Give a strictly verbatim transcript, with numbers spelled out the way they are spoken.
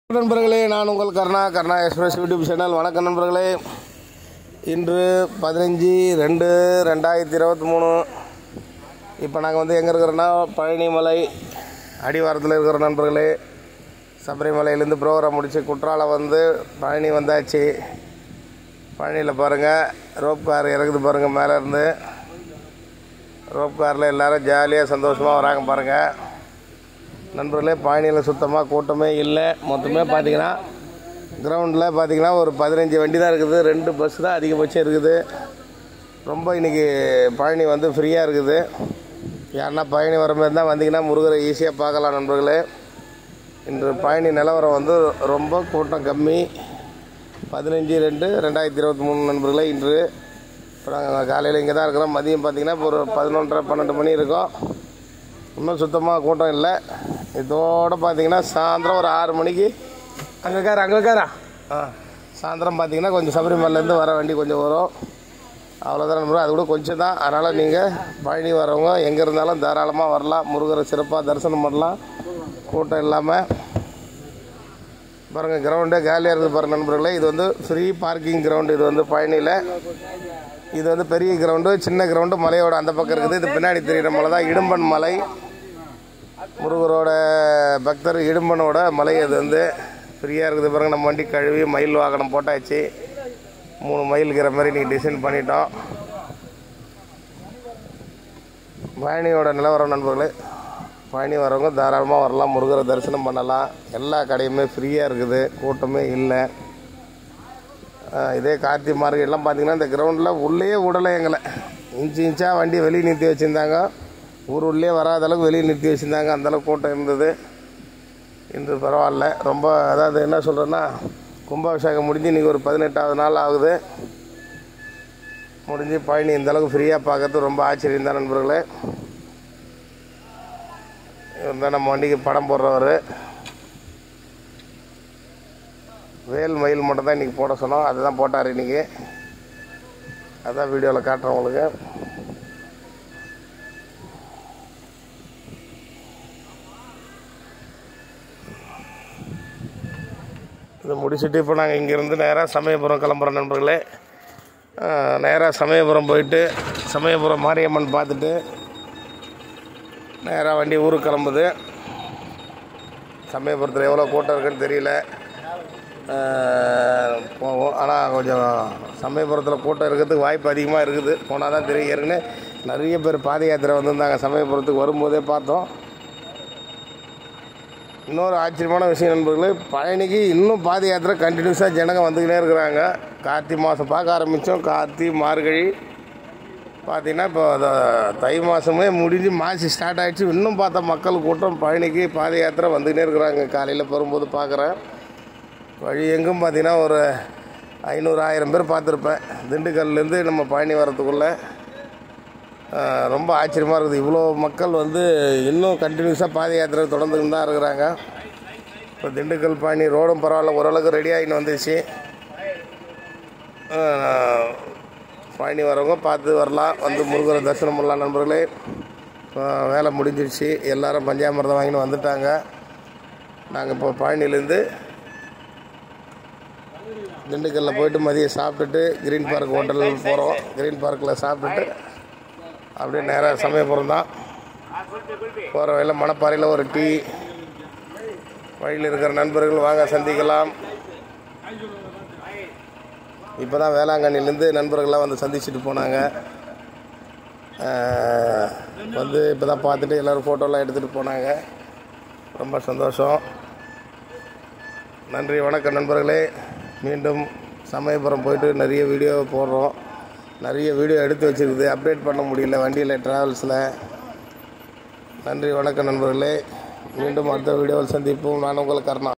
நண்பர்களே, நான் உங்கள் Karna Karna express YouTube channel. வணக்கம் நண்பர்களே. இன்று பதினஞ்சு ரெண்டு ரெண்டாயிரத்தி இருபத்தி மூணு. இப்போ நாங்கள் வந்து எங்கே இருக்கிறோன்னா பழனி மலை அடிவாரத்தில் இருக்கிற நண்பர்களே. சபரிமலையிலேருந்து ப்ரோக்ராம் முடித்து குற்றாலம் வந்து பழனி வந்தாச்சு. பழனியில் பாருங்கள், ரோப் கார் இறக்குது பாருங்கள். மேலே இருந்து ரோப் காரில் எல்லோரும் ஜாலியாக சந்தோஷமாக வராங்க பாருங்கள் நண்பர்களே. பழனியில் சுத்தமாக கூட்டமே இல்லை. மொத்தமே பார்த்திங்கன்னா கிரவுண்டில் பார்த்திங்கன்னா ஒரு பதினஞ்சு வண்டி தான் இருக்குது. ரெண்டு பஸ் தான் அதிகபட்சம் இருக்குது. ரொம்ப இன்றைக்கி பழனி வந்து ஃப்ரீயாக இருக்குது. யாருன்னா பழனி வர மாதிரி தான் வந்தீங்கன்னா முருகரை ஈஸியாக பார்க்கலாம் நண்பர்களே. இன்று பழனி நிலவரம் வந்து ரொம்ப கூட்டம் கம்மி. பதினஞ்சு ரெண்டு ரெண்டாயிரத்தி இருபத்தி மூணு நண்பர்களே. இன்று இப்போ நாங்கள் காலையில் இங்கே தான் இருக்கிறோம். மதியம் பார்த்திங்கன்னா இப்போ ஒரு பதினொன்றரை பன்னெண்டு மணி இருக்கும். இன்னும் சுத்தமாக கூட்டம் இல்லை. இதோடு பார்த்திங்கன்னா சாயந்தரம் ஒரு ஆறு மணிக்கு அங்கே கார அங்கே காரா ஆ சாயந்தரம் பார்த்திங்கன்னா கொஞ்சம் சபரிமலையிலேருந்து வர வண்டி கொஞ்சம் வரும். அவ்வளோதான் நண்பர்கள். அது கூட கொஞ்சம் தான். அதனால் நீங்கள் பழனி வரவங்க எங்கே இருந்தாலும் தாராளமாக வரலாம். முருகரை சிறப்பாக தரிசனம் பண்ணலாம் கூட்டம் இல்லாமல். பாருங்கள், கிரவுண்டே காலியாக இருக்குது பாருங்கள் நண்பர்களே. இது வந்து ஃப்ரீ பார்க்கிங் கிரவுண்டு. இது வந்து பழனியில் இது வந்து பெரிய கிரவுண்டு. சின்ன கிரவுண்டு மலையோட அந்த பக்கம் இருக்குது. இது பின்னாடி தெரிகிற மலை தான் இடும்பன் மலை. முருகரோட பக்தர் இடும்பனோட மலை. அது வந்து ஃப்ரீயாக இருக்குது பாருங்கள். நம்ம வண்டி கழுவி மயில் வாகனம் போட்டாச்சு. மூணு மயிலுக்கிற மாதிரி நீங்கள் டிசைன் பண்ணிட்டோம். பழனியோட நிலவரம் நண்பர்களே. பழனி வரவங்க தாராளமாக வரலாம். முருகரை தரிசனம் பண்ணலாம். எல்லா கடையுமே ஃப்ரீயாக இருக்குது. கூட்டமே இல்லை. இதே கார்த்திகை மார்க்கெட்லாம் பார்த்திங்கன்னா இந்த கிரவுண்டில் உள்ளே விடலை. எங்களை இன்ச்சு இன்ச்சாக வண்டி வெளியே நிறுத்தி வச்சுருந்தாங்க. ஊர் உள்ளே வராத அளவுக்கு வெளியே நிறுத்தி வச்சுருந்தாங்க. அந்தளவுக்கு கூட்டம் இருந்தது. இன்று பரவாயில்ல. ரொம்ப அதாவது என்ன சொல்கிறேன்னா, கும்பாபிஷேகம் முடிஞ்சு இன்றைக்கி ஒரு பதினெட்டாவது நாள் ஆகுது. முடிஞ்சு பழனி இந்தளவுக்கு ஃப்ரீயாக பார்க்கறது ரொம்ப ஆச்சரியம் தான் நண்பர்களே. இவர் தான் நம்ம வண்டிக்கு படம் போடுறவர். வேல் மயில் மட்டும் தான் இன்றைக்கி போட சொன்னோம். அதுதான் போட்டார் இன்றைக்கி. அதுதான் வீடியோவில் காட்டுறேன் உங்களுக்கு. இதை முடிச்சுட்டு இப்போ நாங்கள் இங்கேருந்து நேராக சமயபுரம் கிளம்புறோம் நண்பர்களே. நேராக சமயபுரம் போயிட்டு சமயபுரம் மாரியம்மன் பார்த்துட்டு நேராக வண்டி ஊருக்கு கிளம்புது. சமயபுரத்தில் எவ்வளோ கூட்டம் இருக்குன்னு தெரியல. போவோம். ஆனால் கொஞ்சம் சமயபுரத்தில் கூட்டம் இருக்கிறதுக்கு வாய்ப்பு அதிகமாக இருக்குது. போனால் தான் தெரியும். ஏற்கனவே நிறைய பேர் பாத யாத்திரை வந்திருந்தாங்க. சமயபுரத்துக்கு வரும்போதே பார்த்தோம். இன்னொரு ஆச்சரியமான விஷயம் நண்பர்களே, பழனிக்கு இன்னும் பாத யாத்திரை கண்டினியூஸாக ஜனங்க வந்துக்கினே இருக்கிறாங்க. கார்த்திகை மாதம் பார்க்க ஆரம்பித்தோம். கார்த்திகை மார்கழி பார்த்திங்கன்னா இப்போ தை மாதமே முடிஞ்சு மாசி ஸ்டார்ட் ஆகிடுச்சு. இன்னும் பார்த்தா மக்கள் கூட்டம் பழனிக்கு பாத யாத்திரை வந்துக்கினே இருக்கிறாங்க. காலையில் வரும்போது பார்க்குறேன். வழி எங்கும் பார்த்திங்கன்னா ஒரு ஐநூறு ஆயிரம் பேர் பார்த்துருப்பேன். திண்டுக்கல்லேருந்து நம்ம பழனி வரத்துக்குள்ளே ரொம்ப ஆச்சரியமாக இருக்குது. இவ்வளோ மக்கள் வந்து இன்னும் கண்டினியூஸாக பாத யாத்திரை தொடர்ந்துன்னு தான் இருக்கிறாங்க. இப்போ திண்டுக்கல் பழனி ரோடும் பரவாயில்ல, ஓரளவுக்கு ரெடி ஆகின்னு வந்துச்சு. பழனி வரவங்க பார்த்து வரலாம். வந்து முருகரை தரிசனம் பண்ணலாம் நண்பர்களே. வேலை முடிஞ்சிடுச்சு. எல்லோரும் பஞ்சாமிர்தம் வாங்கின்னு வந்துட்டாங்க. நாங்கள் இப்போ பழனிலேருந்து திண்டுக்கல்லில் போய்ட்டு மதியம் சாப்பிட்டுட்டு க்ரீன் பார்க் ஹோட்டலில் போகிறோம். க்ரீன் பார்க்கில் சாப்பிட்டுட்டு அப்படியே நேராக சமயபுரம் தான் போகிற வழியில் மணப்பாறையில் ஒரு டீ. வழியில் இருக்கிற நண்பர்கள் வாங்க சந்திக்கலாம். இப்போ தான் வேளாங்கண்ணிலேருந்து நண்பர்கள்லாம் வந்து சந்திச்சுட்டு போனாங்க. வந்து இப்போ தான் பார்த்துட்டு எல்லோரும் ஃபோட்டோலாம் எடுத்துகிட்டு போனாங்க. ரொம்ப சந்தோஷம். நன்றி, வணக்கம் நண்பர்களே. மீண்டும் சமயபுரம் போயிட்டு நிறைய வீடியோ போடுறோம். நிறைய வீடியோ எடுத்து வச்சுருக்குது. அப்டேட் பண்ண முடியல வண்டியில் ட்ராவல்ஸில். நன்றி, வணக்கம் நண்பர்களே. மீண்டும் அடுத்த வீடியோவில் சந்திப்போம். நான் உங்கள் கர்ணா.